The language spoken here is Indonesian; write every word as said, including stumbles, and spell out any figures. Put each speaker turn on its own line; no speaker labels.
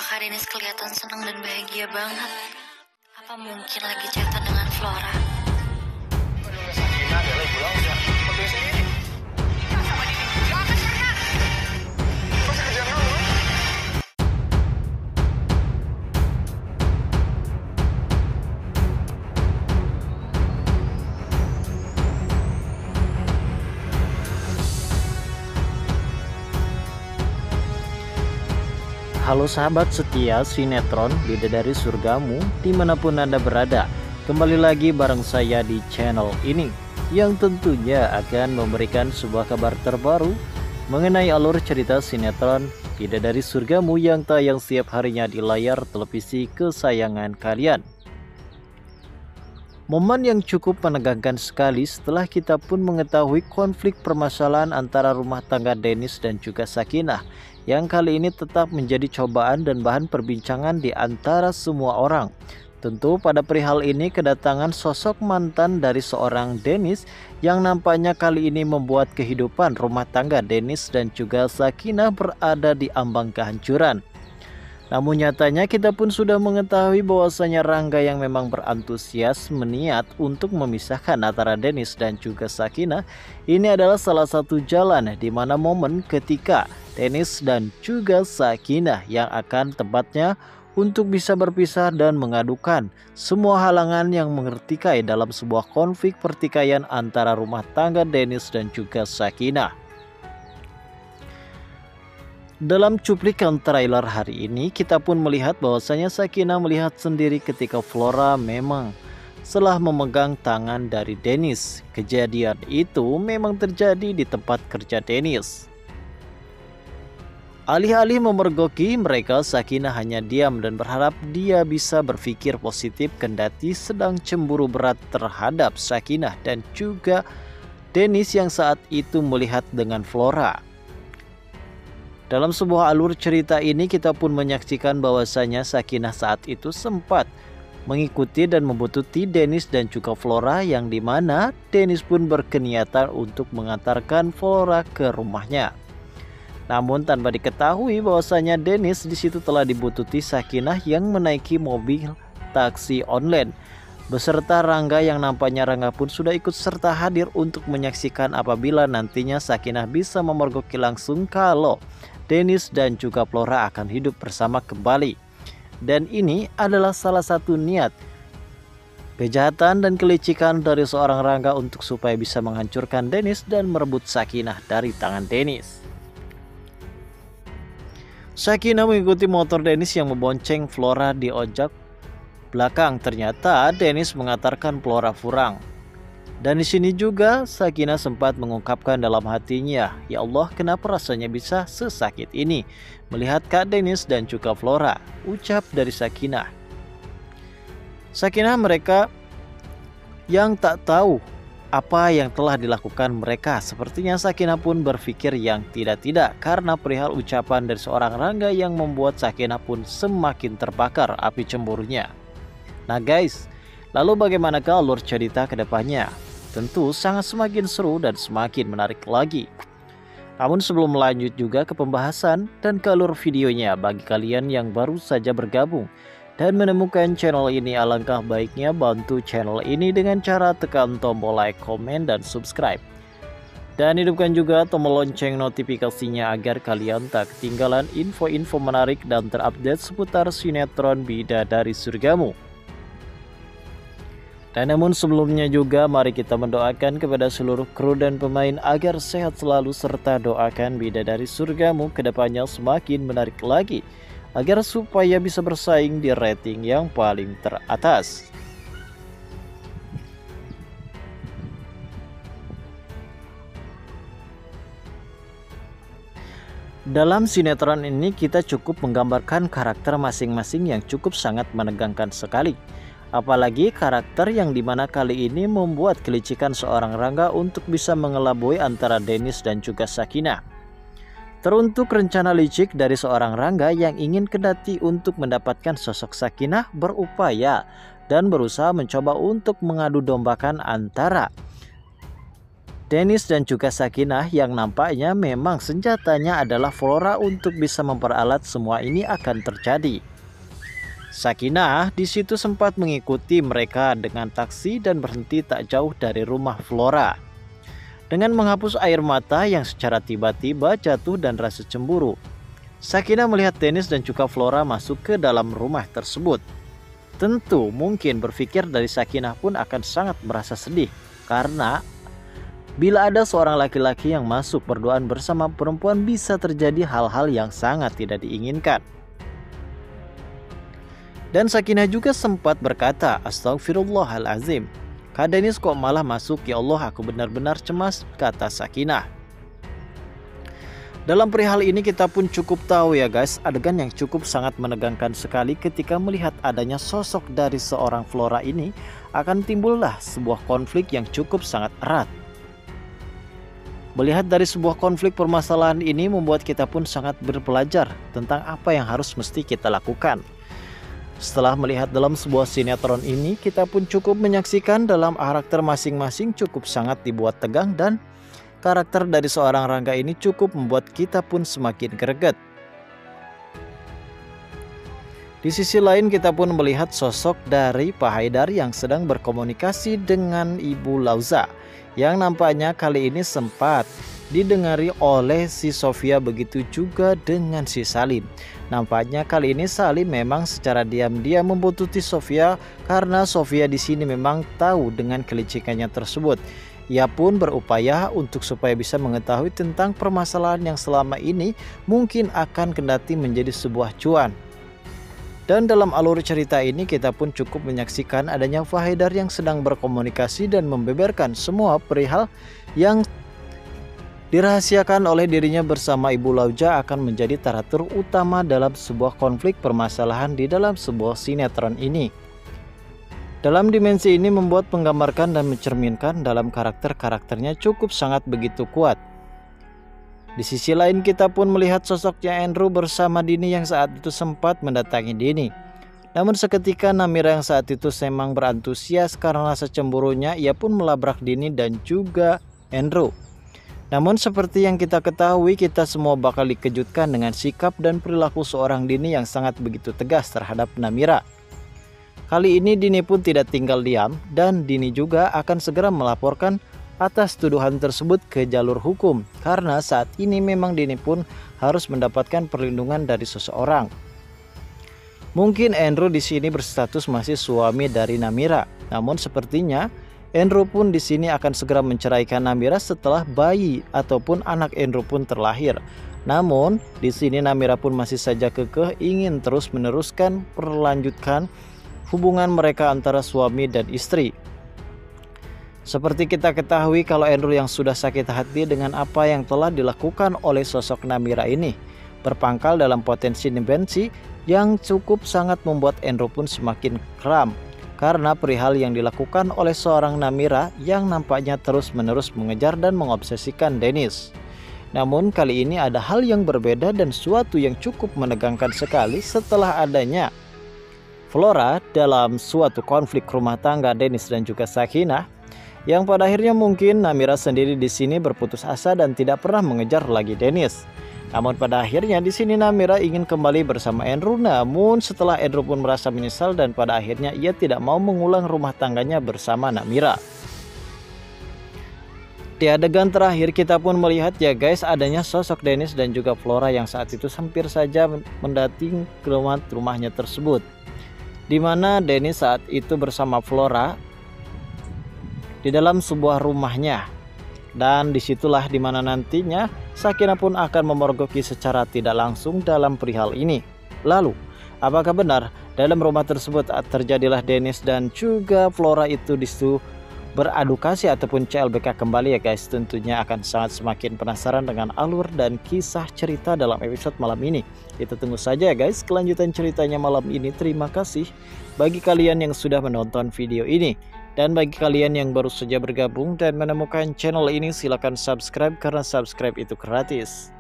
Kak Denis kelihatan senang dan bahagia banget. Apa mungkin lagi chatan dengan Flora?
Halo sahabat setia sinetron Bidadari Surgamu dimanapun Anda berada. Kembali lagi bareng saya di channel ini, yang tentunya akan memberikan sebuah kabar terbaru mengenai alur cerita sinetron Bidadari Surgamu yang tayang setiap harinya di layar televisi kesayangan kalian. Momen yang cukup menegangkan sekali setelah kita pun mengetahui konflik permasalahan antara rumah tangga Denis dan juga Sakinah, yang kali ini tetap menjadi cobaan dan bahan perbincangan di antara semua orang. Tentu pada perihal ini kedatangan sosok mantan dari seorang Denis yang nampaknya kali ini membuat kehidupan rumah tangga Denis dan juga Sakinah berada di ambang kehancuran. Namun nyatanya kita pun sudah mengetahui bahwasanya Rangga yang memang berantusias meniat untuk memisahkan antara Denis dan juga Sakinah. Ini adalah salah satu jalan di mana momen ketika Denis dan juga Sakinah yang akan tempatnya untuk bisa berpisah dan mengadukan semua halangan yang mengertikai dalam sebuah konflik pertikaian antara rumah tangga Denis dan juga Sakinah. Dalam cuplikan trailer hari ini kita pun melihat bahwasanya Sakinah melihat sendiri ketika Flora memang setelah memegang tangan dari Denis. Kejadian itu memang terjadi di tempat kerja Denis. Alih-alih memergoki mereka, Sakinah hanya diam dan berharap dia bisa berpikir positif kendati sedang cemburu berat terhadap Sakinah dan juga Denis yang saat itu melihat dengan Flora. Dalam sebuah alur cerita ini kita pun menyaksikan bahwasanya Sakinah saat itu sempat mengikuti dan membuntuti Denis dan juga Flora, yang dimana Denis pun berkeniatan untuk mengantarkan Flora ke rumahnya. Namun tanpa diketahui bahwasanya Denis di situ telah dibuntuti Sakinah yang menaiki mobil taksi online beserta Rangga, yang nampaknya Rangga pun sudah ikut serta hadir untuk menyaksikan apabila nantinya Sakinah bisa memergoki langsung kalau Denis dan juga Flora akan hidup bersama kembali. Dan ini adalah salah satu niat kejahatan dan kelicikan dari seorang Rangga untuk supaya bisa menghancurkan Denis dan merebut Sakinah dari tangan Denis. Sakinah mengikuti motor Denis yang membonceng Flora di ojek belakang. Ternyata Denis mengantarkan Flora pulang. Dan di sini juga Sakinah sempat mengungkapkan dalam hatinya, "Ya Allah, kenapa rasanya bisa sesakit ini melihat Kak Denis dan juga Flora?" Ucap dari Sakinah. Sakinah mereka yang tak tahu apa yang telah dilakukan mereka. Sepertinya Sakinah pun berpikir yang tidak-tidak karena perihal ucapan dari seorang Rangga yang membuat Sakinah pun semakin terbakar api cemburunya. Nah guys, lalu bagaimanakah alur cerita kedepannya? Tentu sangat semakin seru dan semakin menarik lagi. Namun sebelum melanjut juga ke pembahasan dan ke alur videonya, bagi kalian yang baru saja bergabung dan menemukan channel ini, alangkah baiknya bantu channel ini dengan cara tekan tombol like, komen, dan subscribe. Dan hidupkan juga tombol lonceng notifikasinya agar kalian tak ketinggalan info-info menarik dan terupdate seputar sinetron Bidadari Surgamu. Dan namun sebelumnya juga mari kita mendoakan kepada seluruh kru dan pemain agar sehat selalu, serta doakan Bidadari Surgamu kedepannya semakin menarik lagi agar supaya bisa bersaing di rating yang paling teratas. Dalam sinetron ini kita cukup menggambarkan karakter masing-masing yang cukup sangat menegangkan sekali. Apalagi karakter yang dimana kali ini membuat kelicikan seorang Rangga untuk bisa mengelabui antara Denis dan juga Sakinah. Teruntuk rencana licik dari seorang Rangga yang ingin kendati untuk mendapatkan sosok Sakinah, berupaya dan berusaha mencoba untuk mengadu dombakan antara Dennis dan juga Sakinah yang nampaknya memang senjatanya adalah Flora untuk bisa memperalat semua ini akan terjadi. Sakinah di situ sempat mengikuti mereka dengan taksi dan berhenti tak jauh dari rumah Flora. Dengan menghapus air mata yang secara tiba-tiba jatuh dan rasa cemburu, Sakinah melihat Dennis dan juga Flora masuk ke dalam rumah tersebut. Tentu mungkin berpikir dari Sakinah pun akan sangat merasa sedih, karena bila ada seorang laki-laki yang masuk berduaan bersama perempuan bisa terjadi hal-hal yang sangat tidak diinginkan. Dan Sakinah juga sempat berkata, "Astagfirullahalazim, Kak Dennis kok malah masuk, ya Allah aku benar-benar cemas," kata Sakinah. Dalam perihal ini kita pun cukup tahu ya guys, adegan yang cukup sangat menegangkan sekali ketika melihat adanya sosok dari seorang Flora ini, akan timbullah sebuah konflik yang cukup sangat erat. Melihat dari sebuah konflik permasalahan ini membuat kita pun sangat berpelajar tentang apa yang harus mesti kita lakukan. Setelah melihat dalam sebuah sinetron ini, kita pun cukup menyaksikan dalam karakter masing-masing cukup sangat dibuat tegang, dan karakter dari seorang Rangga ini cukup membuat kita pun semakin greget. Di sisi lain kita pun melihat sosok dari Pak Haidar yang sedang berkomunikasi dengan Ibu Lauza, yang nampaknya kali ini sempat didengari oleh si Sofia, begitu juga dengan si Salim. Nampaknya kali ini Salim memang secara diam-diam membuntuti Sofia karena Sofia di sini memang tahu dengan kelicikannya tersebut. Ia pun berupaya untuk supaya bisa mengetahui tentang permasalahan yang selama ini mungkin akan kendati menjadi sebuah cuan. Dan dalam alur cerita ini kita pun cukup menyaksikan adanya Pak Haidar yang sedang berkomunikasi dan membeberkan semua perihal yang dirahasiakan oleh dirinya bersama Ibu Lauza akan menjadi taratur utama dalam sebuah konflik permasalahan di dalam sebuah sinetron ini. Dalam dimensi ini membuat menggambarkan dan mencerminkan dalam karakter-karakternya cukup sangat begitu kuat. Di sisi lain kita pun melihat sosoknya Andrew bersama Dini yang saat itu sempat mendatangi Dini. Namun seketika Namira yang saat itu memang berantusias karena rasa cemburunya, ia pun melabrak Dini dan juga Andrew. Namun seperti yang kita ketahui, kita semua bakal dikejutkan dengan sikap dan perilaku seorang Dini yang sangat begitu tegas terhadap Namira. Kali ini Dini pun tidak tinggal diam, dan Dini juga akan segera melaporkan atas tuduhan tersebut ke jalur hukum, karena saat ini memang Dini pun harus mendapatkan perlindungan dari seseorang. Mungkin Andrew di sini berstatus masih suami dari Namira, namun sepertinya Andrew pun di sini akan segera menceraikan Namira setelah bayi ataupun anak Andrew pun terlahir. Namun di sini Namira pun masih saja kekeh ingin terus meneruskan perlanjutkan hubungan mereka antara suami dan istri. Seperti kita ketahui kalau Andrew yang sudah sakit hati dengan apa yang telah dilakukan oleh sosok Namira ini, berpangkal dalam potensi dimensi yang cukup sangat membuat Andrew pun semakin keram karena perihal yang dilakukan oleh seorang Namira yang nampaknya terus-menerus mengejar dan mengobsesikan Dennis. Namun kali ini ada hal yang berbeda dan suatu yang cukup menegangkan sekali setelah adanya Flora dalam suatu konflik rumah tangga Dennis dan juga Sakinah, yang pada akhirnya mungkin Namira sendiri di sini berputus asa dan tidak pernah mengejar lagi Dennis. Namun pada akhirnya di sini Namira ingin kembali bersama Andrew, namun setelah Andrew pun merasa menyesal dan pada akhirnya ia tidak mau mengulang rumah tangganya bersama Namira. Di adegan terakhir kita pun melihat ya guys, adanya sosok Dennis dan juga Flora yang saat itu hampir saja mendatangi ke rumah rumahnya tersebut, di mana Dennis saat itu bersama Flora di dalam sebuah rumahnya. Dan disitulah dimana nantinya Sakinah pun akan memergoki secara tidak langsung dalam perihal ini. Lalu apakah benar dalam rumah tersebut terjadilah Dennis dan juga Flora itu disitu beradukasi ataupun C L B K kembali ya guys? Tentunya akan sangat semakin penasaran dengan alur dan kisah cerita dalam episode malam ini. Kita tunggu saja ya guys kelanjutan ceritanya malam ini. Terima kasih bagi kalian yang sudah menonton video ini. Dan bagi kalian yang baru saja bergabung dan menemukan channel ini, silahkan subscribe karena subscribe itu gratis.